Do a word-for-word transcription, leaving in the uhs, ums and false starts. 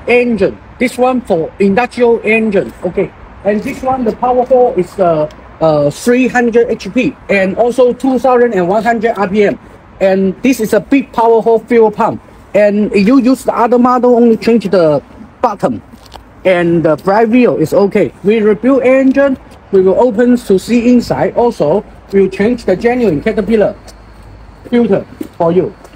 engine. This one for industrial engine. Okay, and this one the power hole is uh, uh, three hundred H P and also two thousand one hundred R P M. And this is a big power hole fuel pump. And if you use the other model, only change the bottom. And the bright wheel is okay. We rebuild engine. We will open to see inside. Also, we'll change the genuine Caterpillar filter for you.